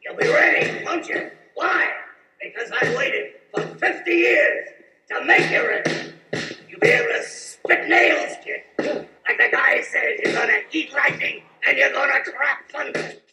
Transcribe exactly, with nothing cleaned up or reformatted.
You'll be ready, won't you? Why? Because I waited for fifty years to make you ready. You'll be able to spit nails, kid. Like the guy says, you're gonna eat lightning and you're gonna trap thunder.